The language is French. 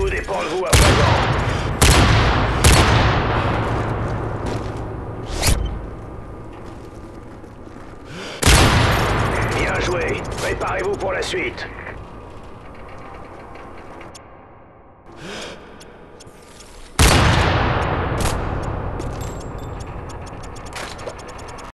dépend de vous à présent. Bien joué. Préparez-vous pour la suite.